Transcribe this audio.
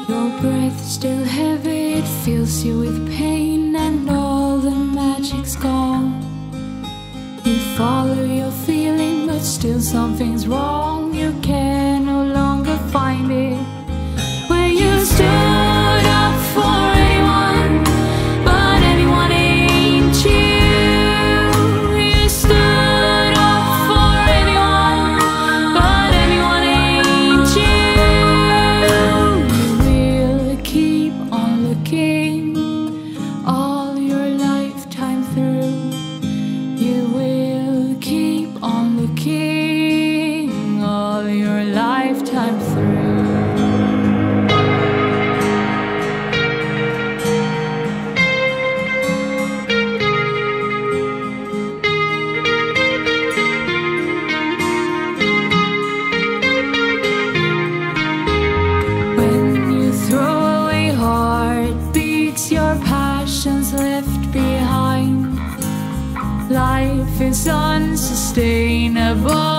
Your breath still heavy, it fills you with pain, and all the magic's gone. You follow your feeling, but still something's wrong. You can no longer find it. Where you stood up for anyone, but anyone ain't you. You stood up for anyone, but anyone ain't you. You will keep on looking all your lifetime through. You will keep on looking all your lifetime through. When you throw away heartbeats, your passions left behind. Life is unsustainable.